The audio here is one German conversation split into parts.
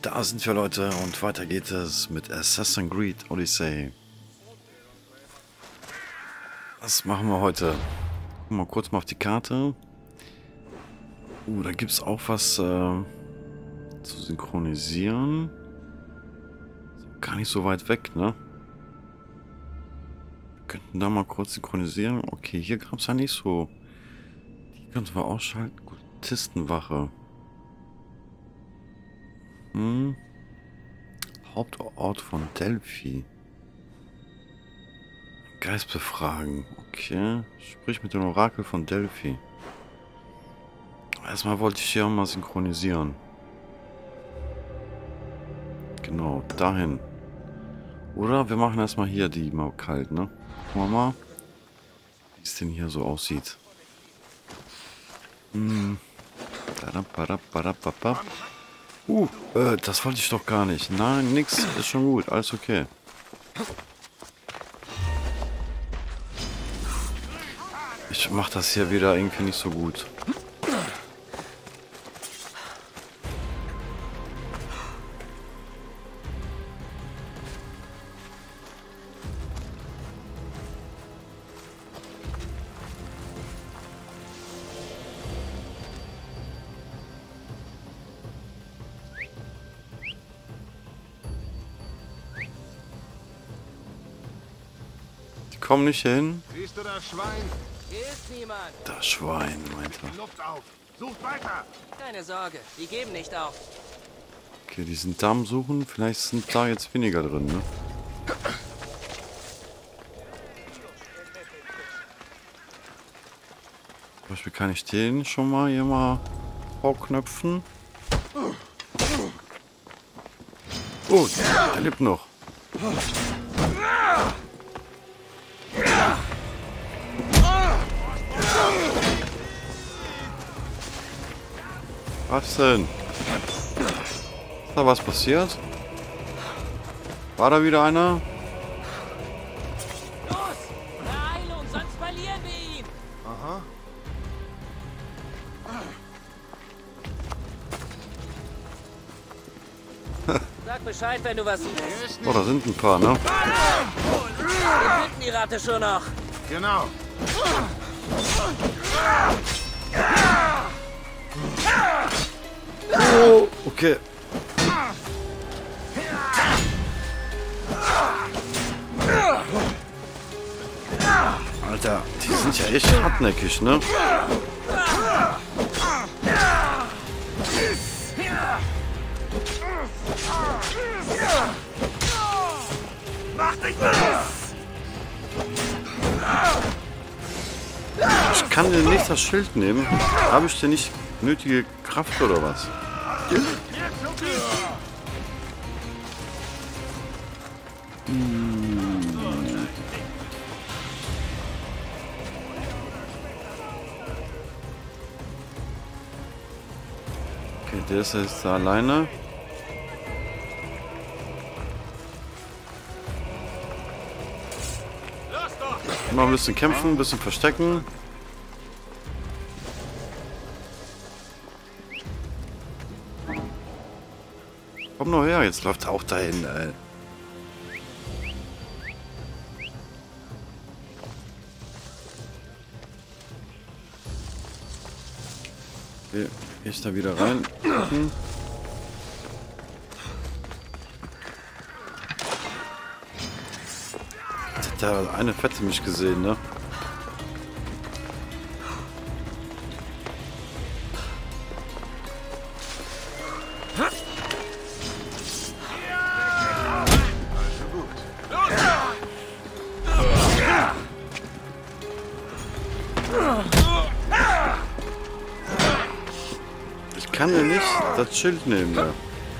Da sind wir, Leute, und weiter geht es mit Assassin's Creed Odyssey. Was machen wir heute? Gucken wir kurz mal auf die Karte. Da gibt es auch was zu synchronisieren. Gar nicht so weit weg, ne? Wir könnten da mal kurz synchronisieren. Okay, hier gab es ja nicht so. Die könnten wir ausschalten. Kultistenwache. Hauptort von Delphi. Geist befragen. Okay. Sprich mit dem Orakel von Delphi. Erstmal wollte ich hier auch mal synchronisieren. Genau, dahin. Oder wir machen erstmal hier die mal kalt, ne? Gucken wir mal, wie es denn hier so aussieht. Das wollte ich doch gar nicht. Nein, nix. Ist schon gut. Alles okay. Ich mach das hier wieder irgendwie nicht so gut. Komm nicht hin. Siehst du das Schwein? Hier ist niemand. Das Schwein, meint er. Luft auf. Sucht weiter. Keine Sorge, die geben nicht auf. Okay, die sind da am Suchen. Vielleicht sind da jetzt weniger drin, ne? Zum Beispiel kann ich den schon mal hier mal vorknöpfen. Oh, der lebt noch. Was denn? Ist da was passiert? War da wieder einer? Los! Beeilung, sonst verlieren wir ihn! Aha. Sag Bescheid, wenn du was siehst. Oh, da sind ein paar, ne? Wir finden die Ratte schon noch. Genau. Oh, okay. Alter, die sind ja echt hartnäckig, ne? Ich kann dir nicht das Schild nehmen. Habe ich denn nicht nötige Kraft oder was? Okay, der ist jetzt da alleine. Noch ein bisschen kämpfen, ein bisschen verstecken. Komm nur her, jetzt läuft er auch dahin, ey. Okay, geh ich da wieder rein. Jetzt hat der eine Fette mich gesehen, ne? Ich kann ja nicht das Schild nehmen, ne?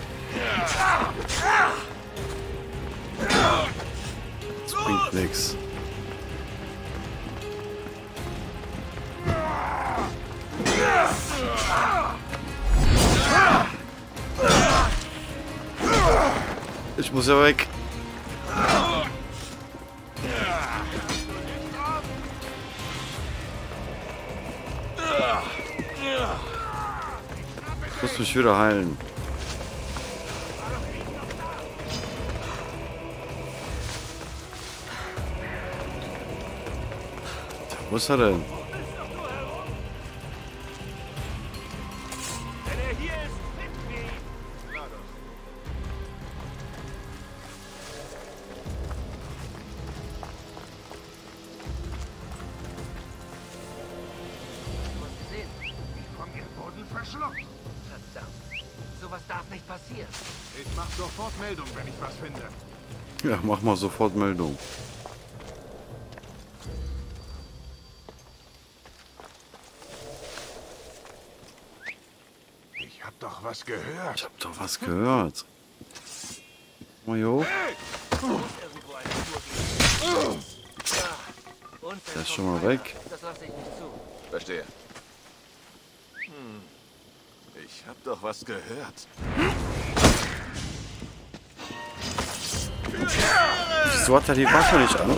Das bringt nichts. Ich muss ja weg. Ich muss mich wieder heilen. Wo ist er denn? Wenn er hier ist, finden wir ihn. Klar doch. Gesehen? Von ihrem Boden verschluckt. Verdammt. Sowas darf nicht passieren. Ich mach sofort Meldung, wenn ich was finde. Ja, mach mal sofort Meldung. Ich hab doch was gehört. Ich hab doch was gehört. Mal hier hoch. Irgendwo eine Spur geben. Der ist schon mal weg. Das lasse ich nicht zu. Verstehe. Ich hab doch was gehört. Wieso hat er die Waffe nicht an?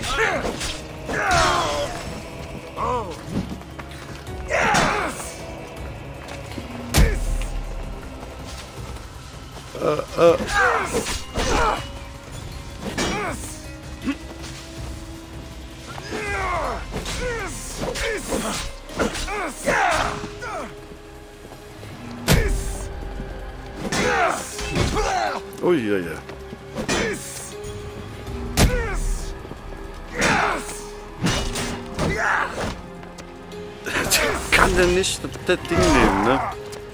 Ui, ja, ja. Kann denn nicht das Ding nehmen, ne?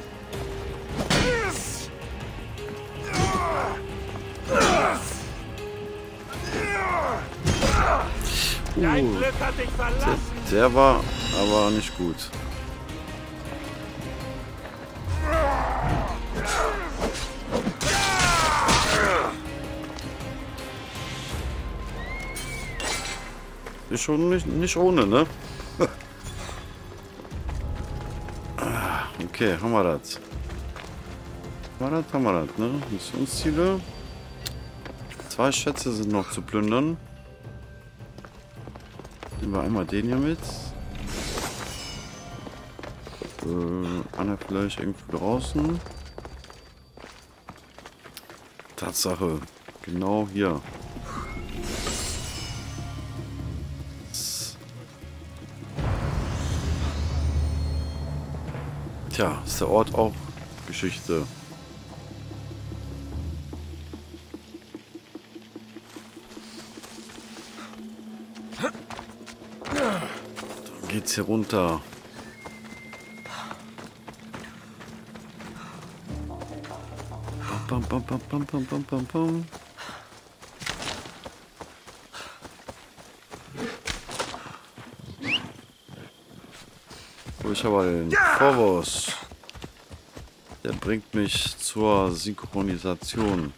Dein Glück hat dich verlassen. Der war aber nicht gut. Ist schon nicht ohne, ne? Okay, haben wir das. Haben wir das, ne? Missionsziele. 2 Schätze sind noch zu plündern. Nehmen wir einmal den hier mit. Anna vielleicht irgendwo draußen. Tatsache. Genau hier. Tja, ist der Ort auch Geschichte. Dann geht's hier runter. Bam, bam, bam, bam, bam, bam, bam, bam. Ich habe den Phobos. Der bringt mich zur Synchronisation.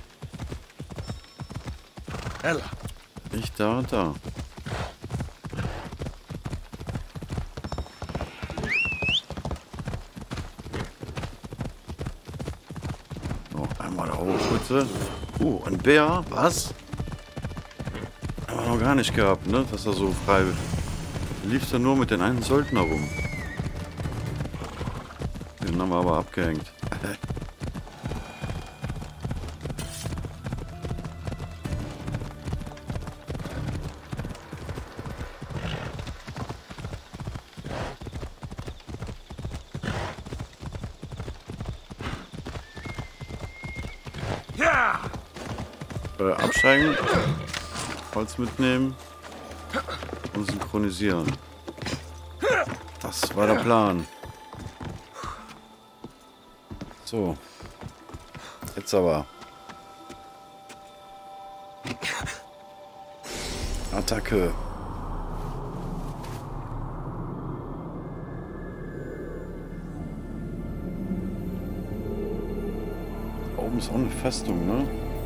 Ella. Nicht da und da. Noch einmal da hoch, bitte. Ein Bär? Was? Haben wir noch gar nicht gehabt, ne? Dass er so frei lief. Da nur mit den einen Söldner rum. Den haben wir aber abgehängt. Ja! Absteigen, Holz mitnehmen und synchronisieren. Das war der Plan. So. Jetzt aber. Attacke. Oben ist auch eine Festung, ne?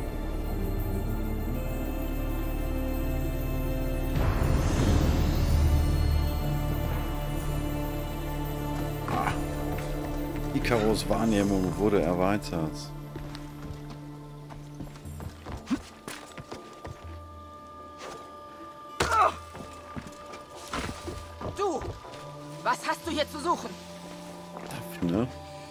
Ikaros Wahrnehmung wurde erweitert. Du! Was hast du hier zu suchen? Ne?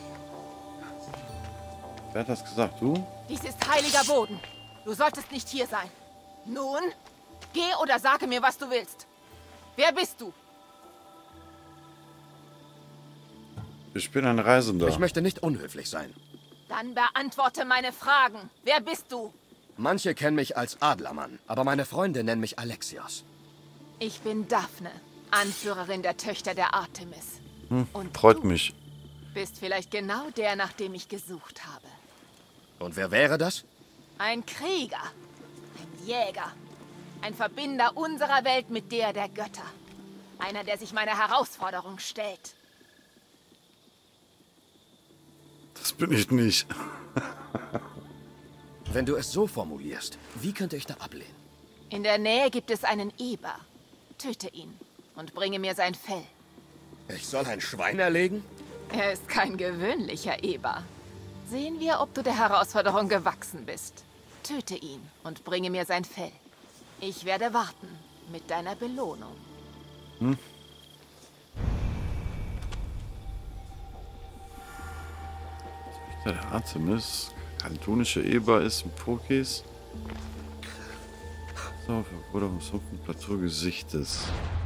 Wer hat das gesagt? Du? Dies ist heiliger Boden. Du solltest nicht hier sein. Nun, geh oder sage mir, was du willst. Wer bist du? Ich bin ein Reisender. Ich möchte nicht unhöflich sein. Dann beantworte meine Fragen. Wer bist du? Manche kennen mich als Adlermann, aber meine Freunde nennen mich Alexios. Ich bin Daphne, Anführerin der Töchter der Artemis. Und Freut du mich. bist vielleicht genau der, nach dem ich gesucht habe. Und wer wäre das? Ein Krieger, ein Jäger, ein Verbinder unserer Welt mit der Götter. Einer, der sich meiner Herausforderung stellt. Das bin ich nicht. Wenn du es so formulierst, wie könnte ich da ablehnen? In der Nähe gibt es einen Eber. Töte ihn und bringe mir sein Fell. Ich soll ein Schwein erlegen? Er ist kein gewöhnlicher Eber. Sehen wir, ob du der Herausforderung gewachsen bist. Töte ihn und bringe mir sein Fell. Ich werde warten mit deiner Belohnung. Der Artemis. Kantonische Eber ist ein Pokés. So, wurde auf dem sumpfen Plateau Gesichtes.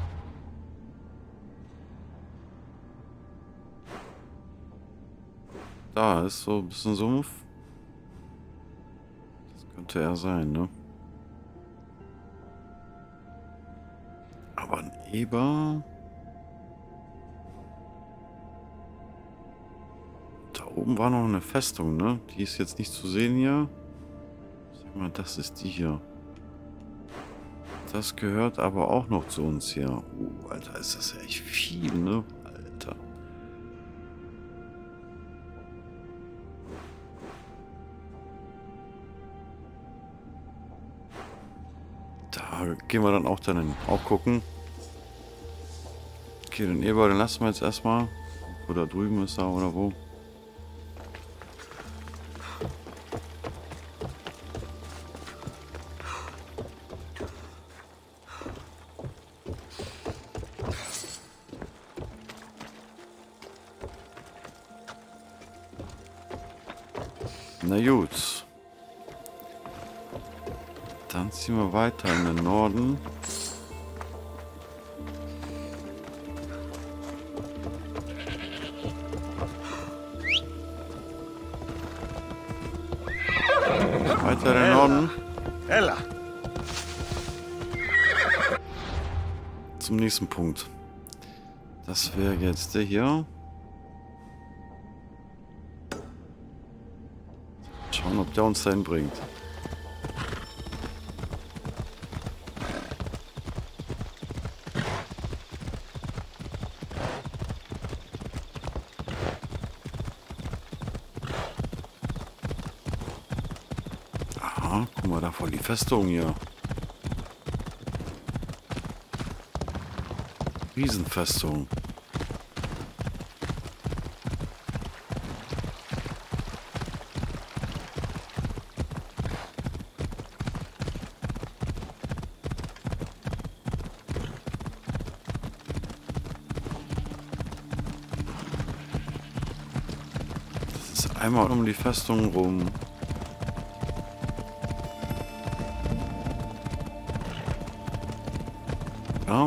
Da ist so ein bisschen Sumpf. Das könnte er sein, ne? Aber ein Eber. Da oben war noch eine Festung, ne? Die ist jetzt nicht zu sehen hier. Sag mal, das ist die hier. Das gehört aber auch noch zu uns hier. Alter, ist das ja echt viel, ne? Alter. Da gehen wir dann auch auch gucken. Okay, den Eber, den lassen wir jetzt erstmal. Wo da drüben ist er oder wo? Na gut. Dann ziehen wir weiter in den Norden. Weiter in den Norden. Ella! Zum nächsten Punkt. Das wäre jetzt der hier. Schauen, ob der uns dahin bringt. Aha, guck mal, da voll die Festung hier. Riesenfestung. Einmal um die Festung rum. Ja.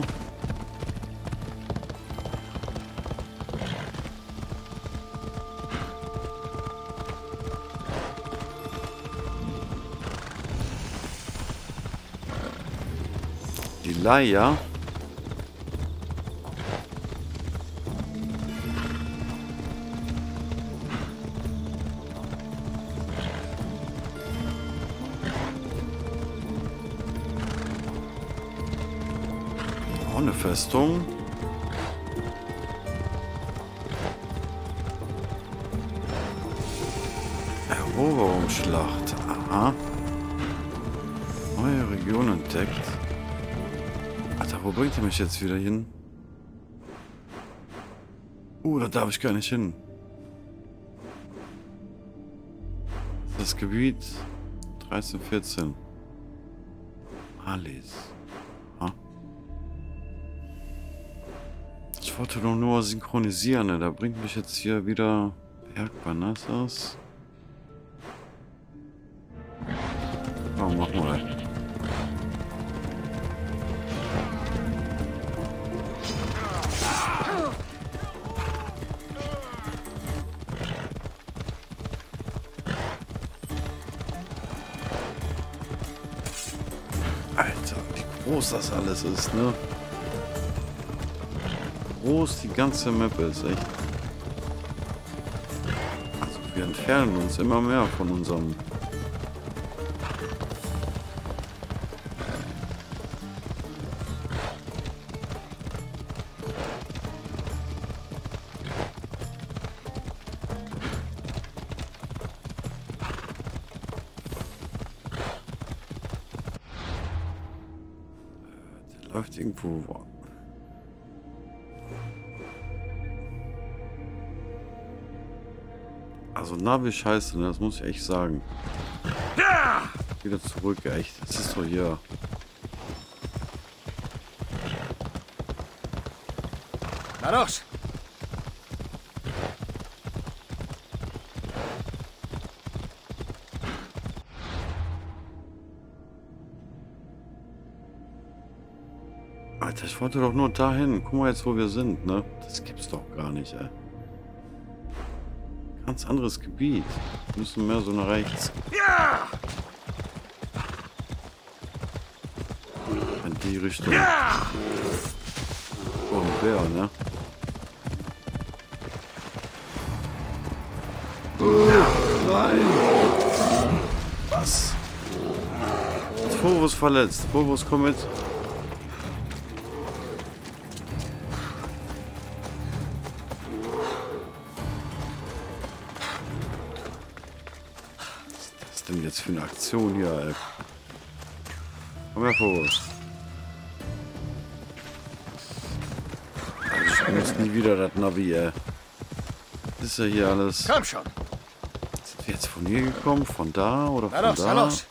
Die Leier. Eine Festung. Eroberungsschlacht. Aha. Neue Region entdeckt. Alter, wo bringt ihr mich jetzt wieder hin? Da darf ich gar nicht hin. Das Gebiet 1314. Alles. Ich wollte doch nur synchronisieren, ne? Da bringt mich jetzt hier wieder Berg Parnassos. Oh, mach mal. groß das alles ist, ne? Groß die ganze Map ist, echt. Also wir entfernen uns immer mehr von unserem... Der läuft irgendwo... Also Navi scheiße, ne? Das muss ich echt sagen. Wieder zurück, echt. Das ist doch hier. Na los! Alter, ich wollte doch nur dahin. Guck mal jetzt, wo wir sind, ne? Das gibt's doch gar nicht, ey. Ganz anderes Gebiet. Wir müssen mehr so nach rechts. Ja! In die Richtung. Ja! Oh, ein Bär, ne? Nein! Was? Phobos verletzt. Phobos, komm mit. Was ist denn jetzt für eine Aktion hier, ey? Komm her, Phobos. Ich benutze nie wieder das Navi, ey. Das ist ja hier alles... Komm schon! Sind wir jetzt von hier gekommen? Von da oder Na von los, da? na los!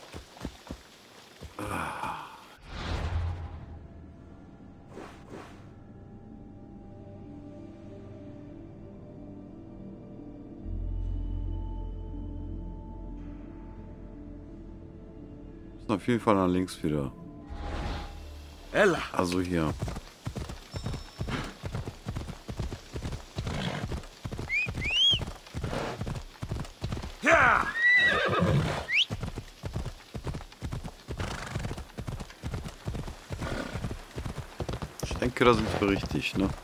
Müssen auf jeden Fall nach links wieder. Ella! Also hier. Ja! Ich denke, da sind wir richtig, ne?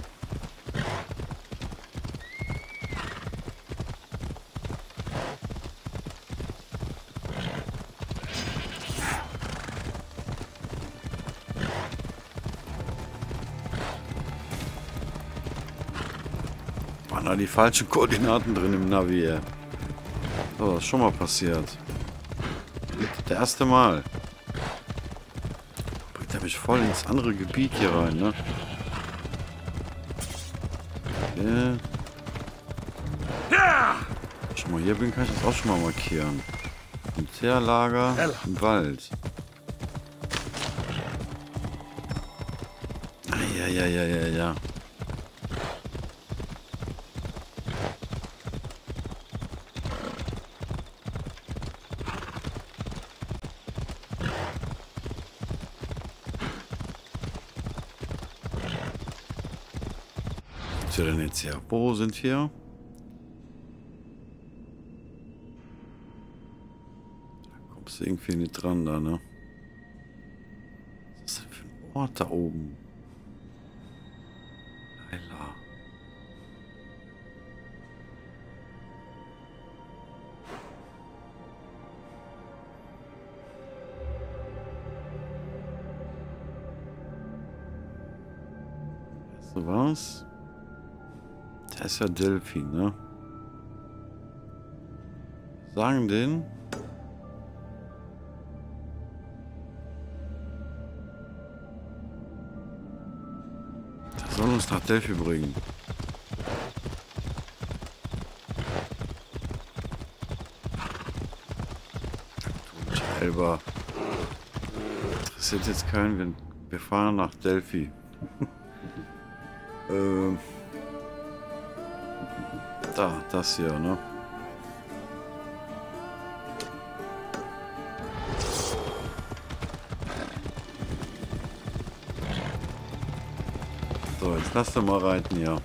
Waren da die falschen Koordinaten drin im Navi, ey. So, das ist schon mal passiert. Das erste Mal. Bringt er mich voll ins andere Gebiet hier rein, ne? Okay. Ja! Schon mal hier bin, kann ich das auch schon mal markieren. Militärlager im Wald. Ah, ja. Was ist denn jetzt hier? Wo sind wir? Da kommst du irgendwie nicht dran, da, ne? Was ist das denn für ein Ort da oben? Leila. Weißt du was? Das ist ja Delphi, ne? Sagen den. Der soll uns nach Delphi bringen. Selber. Interessiert jetzt keinen. Wir fahren nach Delphi. Da, das hier, ne? So, jetzt lass doch mal reiten, ja.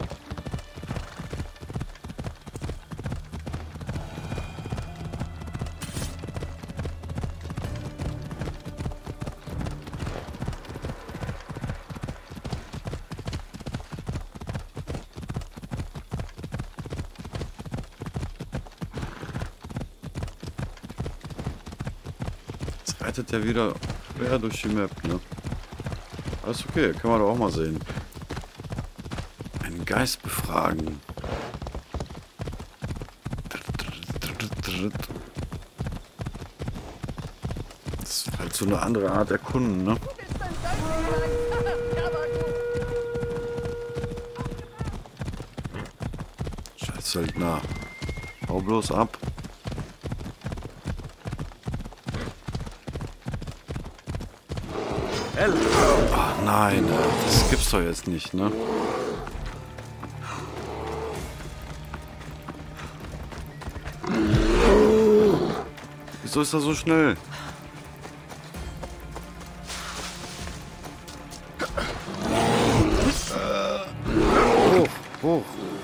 reitet der wieder quer durch die Map, ne? Alles okay, kann man doch auch mal sehen. Einen Geist befragen. Das ist halt so eine andere Art erkunden, ne? Scheiß Söldner. Hau bloß ab. Ach nein, das gibt's doch jetzt nicht, ne? Wieso ist er so schnell? Hoch, hoch.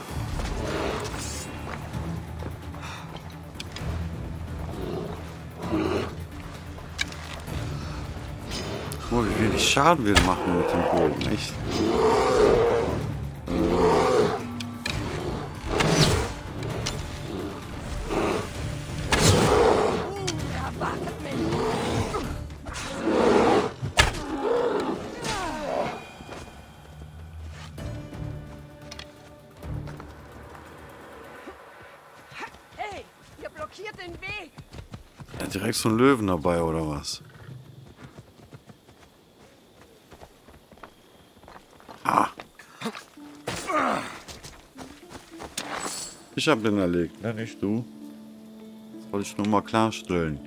Oh, wie wenig Schaden wir machen mit dem Bogen, echt? Hey, ihr blockiert den Weg! Ja, direkt so ein Löwen dabei, oder was? Ah. Ich hab den erlegt, ne? Nicht du. Das wollte ich nur mal klarstellen.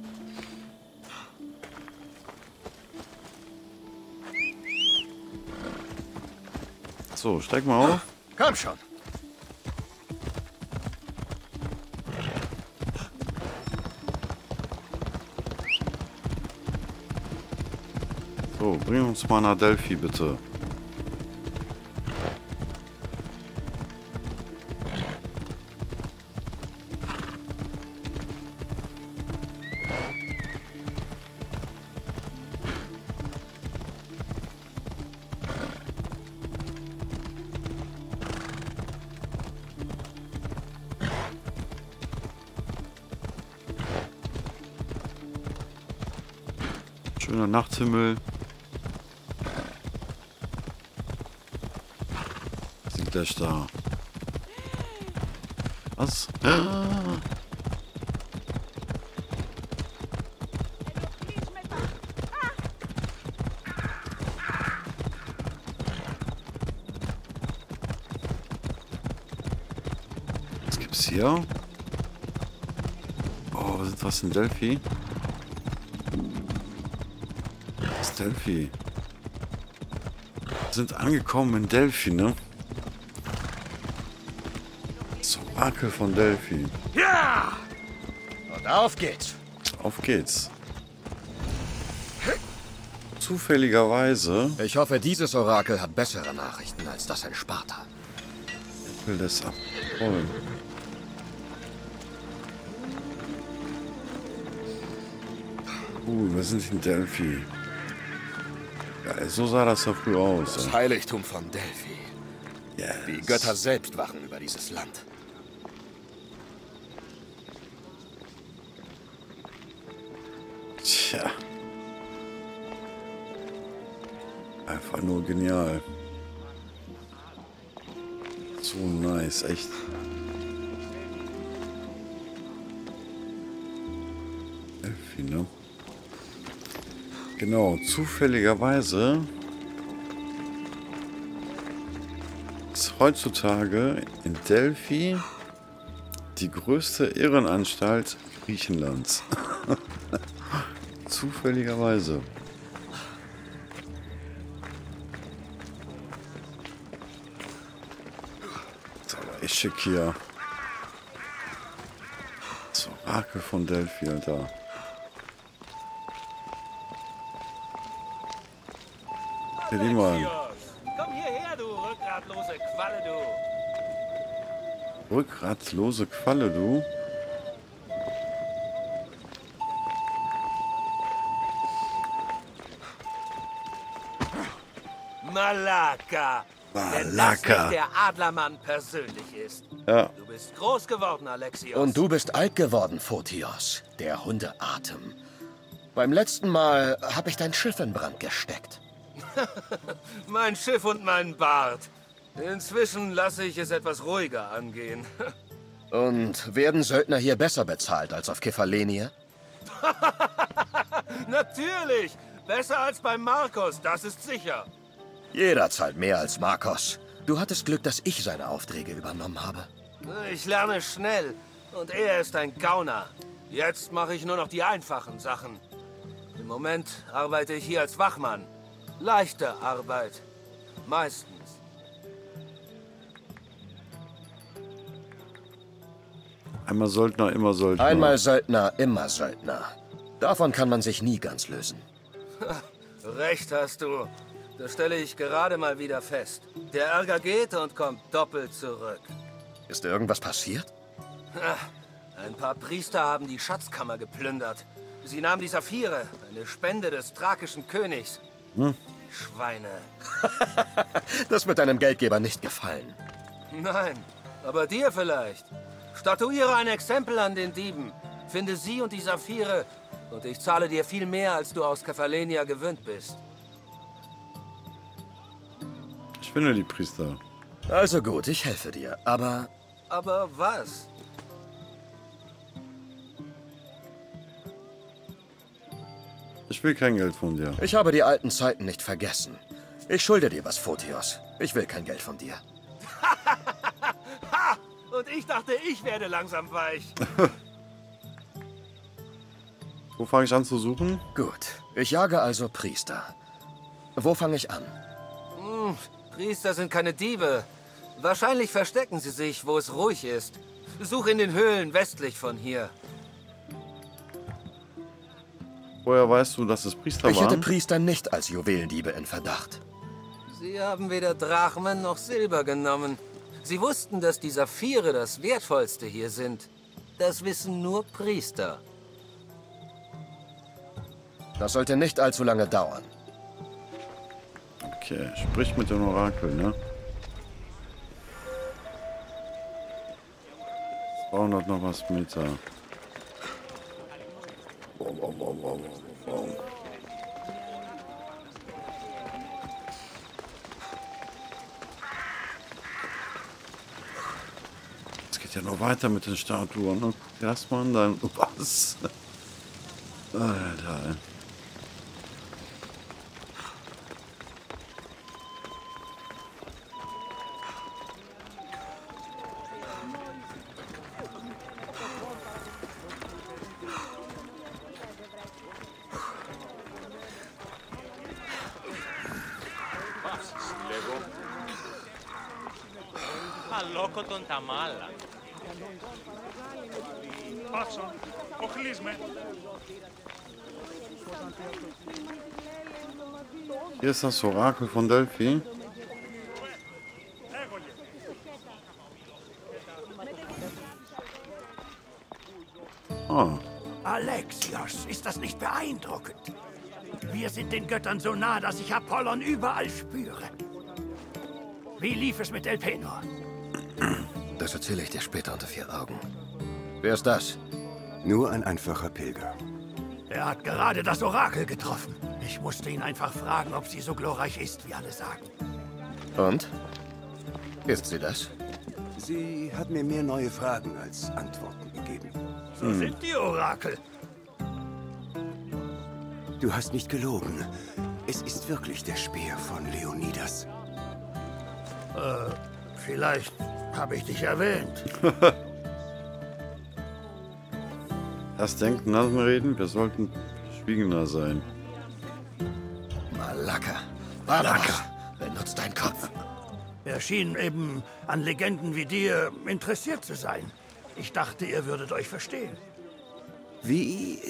So, steig mal auf. Komm schon. So, bring uns mal nach Delphi, bitte. Schöner Nachthimmel. Sind gleich da. Was? Was gibt's hier? Oh, sind was in Delphi? Was ist Delphi? Wir sind angekommen in Delphi, ne? Das Orakel von Delphi. Ja! Und auf geht's. Auf geht's. Zufälligerweise Ich hoffe, dieses Orakel hat bessere Nachrichten als das in Sparta. will das abholen. Wir sind in Delphi. Ja, so sah das ja früher aus. Das Ja. Heiligtum von Delphi. Yes. Die Götter selbst wachen über dieses Land. Tja. Einfach nur genial. So nice, echt. Delphi, ne? Genau, zufälligerweise ist heutzutage in Delphi die größte Irrenanstalt Griechenlands. Zufälligerweise. Das ist aber echt schick hier. Das Orakel von Delphi, Alter. Ja, die mal. Komm hierher, du rückgratlose Qualle, du. Rückgratlose Qualle, du. Malaka. Wenn das Malaka. nicht der Adlermann persönlich ist. Ja. Du bist groß geworden, Alexios. Und du bist alt geworden, Photios, der Hundeatem. Beim letzten Mal habe ich dein Schiff in Brand gesteckt. Mein Schiff und mein Bart. Inzwischen lasse ich es etwas ruhiger angehen. Und werden Söldner hier besser bezahlt als auf Kefalenia? Natürlich! Besser als beim Markus, das ist sicher. Jeder zahlt mehr als Marcos. Du hattest Glück, dass ich seine Aufträge übernommen habe. Ich lerne schnell und er ist ein Gauner. Jetzt mache ich nur noch die einfachen Sachen. Im Moment arbeite ich hier als Wachmann. Leichte Arbeit. Meistens. Einmal Söldner, immer Söldner. Einmal Söldner, immer Söldner. Davon kann man sich nie ganz lösen. Recht hast du. Das stelle ich gerade mal wieder fest. Der Ärger geht und kommt doppelt zurück. Ist irgendwas passiert? Ein paar Priester haben die Schatzkammer geplündert. Sie nahmen die Saphire, eine Spende des thrakischen Königs. Schweine. Das wird deinem Geldgeber nicht gefallen. Nein, aber dir vielleicht. Statuiere ein Exempel an den Dieben. Finde sie und die Saphire und ich zahle dir viel mehr, als du aus Kefalenia gewöhnt bist. Ich finde die Priester. Also gut, ich helfe dir, aber... Aber was? Ich will kein Geld von dir. Ich habe die alten Zeiten nicht vergessen. Ich schulde dir was, Photios. Ich will kein Geld von dir. Ha! Und ich dachte, ich werde langsam weich. Wo fange ich an zu suchen? Gut, ich jage also Priester. Wo fange ich an? Priester sind keine Diebe. Wahrscheinlich verstecken sie sich, wo es ruhig ist. Such in den Höhlen westlich von hier. Woher weißt du, dass es Priester Ich hätte waren? Priester nicht als Juwelendiebe in Verdacht. Sie haben weder Drachmen noch Silber genommen. Sie wussten, dass die Saphire das Wertvollste hier sind. Das wissen nur Priester. Das sollte nicht allzu lange dauern. Okay, sprich mit dem Orakel, ne? 200 noch was Meter. Es geht ja noch weiter mit den Statuen. Ne? Erstmal dann. Was? Alter. Αλόκο τον Ταμάλα. Πάσο, οχλείς με. Hier ist das Orakel von Delphi. Ah, Alexios, ist das nicht beeindruckend? Wir sind den Göttern so nah, dass ich Apollon überall spüre. Wie lief es mit Elpenor? Das erzähle ich dir später unter 4 Augen. Wer ist das? Nur ein einfacher Pilger. Er hat gerade das Orakel getroffen. Ich musste ihn einfach fragen, ob sie so glorreich ist, wie alle sagen. Und? Ist sie das? Sie hat mir mehr neue Fragen als Antworten gegeben. So sind die Orakel. Du hast nicht gelogen. Es ist wirklich der Speer von Leonidas. Vielleicht habe ich dich erwähnt. erst denken, dann reden. Wir sollten schwiegener sein. Malaka. Malaka. Benutzt deinen Kopf. Er schien eben an Legenden wie dir interessiert zu sein. Ich dachte, ihr würdet euch verstehen. Wie?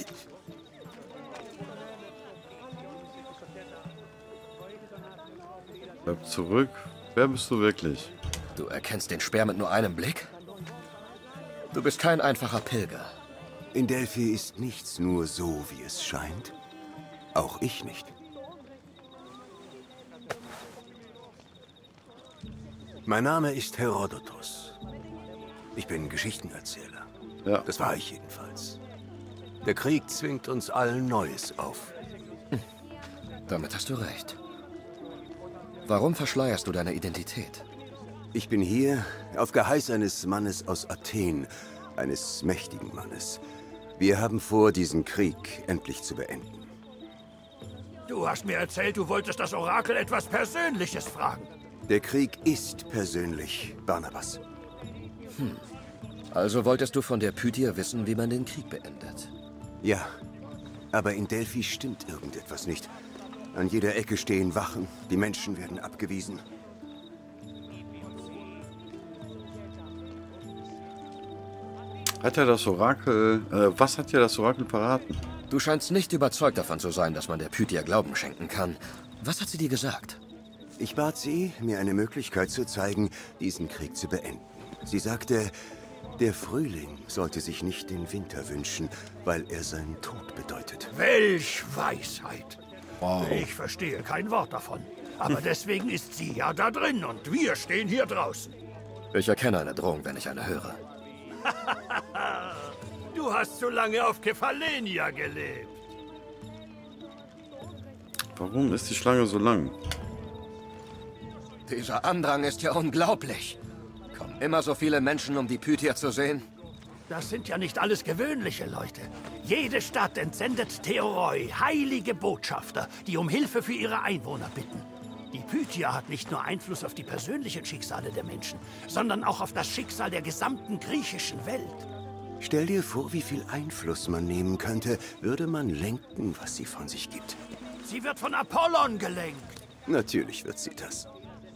Bleib zurück. Wer bist du wirklich? Du erkennst den Speer mit nur einem Blick? Du bist kein einfacher Pilger. In Delphi ist nichts nur so, wie es scheint. Auch ich nicht. Mein Name ist Herodotos. Ich bin Geschichtenerzähler. Ja. Das war ich jedenfalls. Der Krieg zwingt uns allen Neues auf. Damit hast du recht. Warum verschleierst du deine Identität? Ich bin hier auf Geheiß eines Mannes aus Athen, eines mächtigen Mannes. Wir haben vor, diesen Krieg endlich zu beenden. Du hast mir erzählt, du wolltest das Orakel etwas Persönliches fragen. Der Krieg ist persönlich, Barnabas. Also wolltest du von der Pythia wissen, wie man den Krieg beendet? Ja, aber in Delphi stimmt irgendetwas nicht. An jeder Ecke stehen Wachen, die Menschen werden abgewiesen. Hat er das Orakel... was hat dir das Orakel verraten? Du scheinst nicht überzeugt davon zu sein, dass man der Pythia Glauben schenken kann. Was hat sie dir gesagt? Ich bat sie, mir eine Möglichkeit zu zeigen, diesen Krieg zu beenden. Sie sagte, der Frühling sollte sich nicht den Winter wünschen, weil er seinen Tod bedeutet. Welch Weisheit! Wow. Ich verstehe kein Wort davon. Aber deswegen ist sie ja da drin und wir stehen hier draußen. Ich erkenne eine Drohung, wenn ich eine höre. Du hast zu lange auf Kephalenia gelebt. Warum ist die Schlange so lang? Dieser Andrang ist ja unglaublich. Kommen immer so viele Menschen, um die Pythia zu sehen? Das sind ja nicht alles gewöhnliche Leute. Jede Stadt entsendet Theoroi, heilige Botschafter, die um Hilfe für ihre Einwohner bitten. Die Pythia hat nicht nur Einfluss auf die persönlichen Schicksale der Menschen, sondern auch auf das Schicksal der gesamten griechischen Welt. Stell dir vor, wie viel Einfluss man nehmen könnte, würde man lenken, was sie von sich gibt. Sie wird von Apollon gelenkt. Natürlich wird sie das.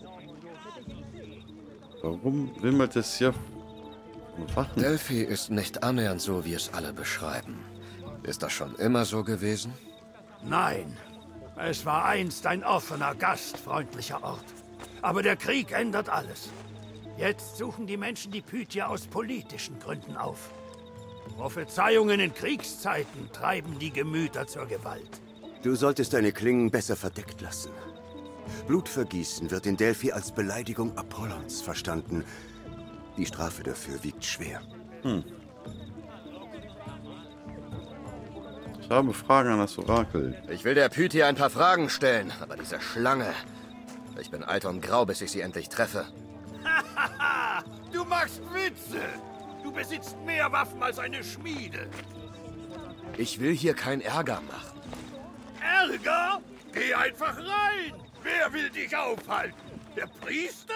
Warum wimmelt es hier Wachen? Delphi ist nicht annähernd so, wie es alle beschreiben. Ist das schon immer so gewesen? Nein, es war einst ein offener, gastfreundlicher Ort. Aber der Krieg ändert alles. Jetzt suchen die Menschen die Pythia aus politischen Gründen auf. Prophezeiungen in Kriegszeiten treiben die Gemüter zur Gewalt. Du solltest deine Klingen besser verdeckt lassen. Blutvergießen wird in Delphi als Beleidigung Apollons verstanden. Die Strafe dafür wiegt schwer. Ich habe Fragen an das Orakel. Ich will der Pythia ein paar Fragen stellen, aber diese Schlange... Ich bin alt und grau, bis ich sie endlich treffe. Du machst Witze! Du besitzt mehr Waffen als eine Schmiede. Ich will hier keinen Ärger machen. Ärger? Geh einfach rein! Wer will dich aufhalten? Der Priester?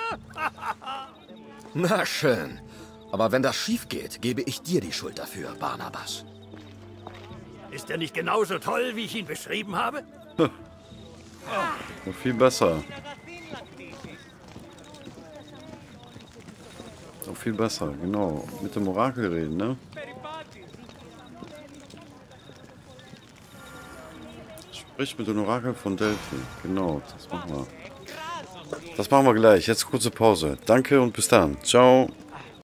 Na schön. Aber wenn das schief geht, gebe ich dir die Schuld dafür, Barnabas. Ist er nicht genauso toll, wie ich ihn beschrieben habe? Noch viel besser. Noch viel besser, genau. Mit dem Orakel reden, ne? Sprich mit dem Orakel von Delphi. Genau, das machen wir. Das machen wir gleich. Jetzt kurze Pause. Danke und bis dann. Ciao.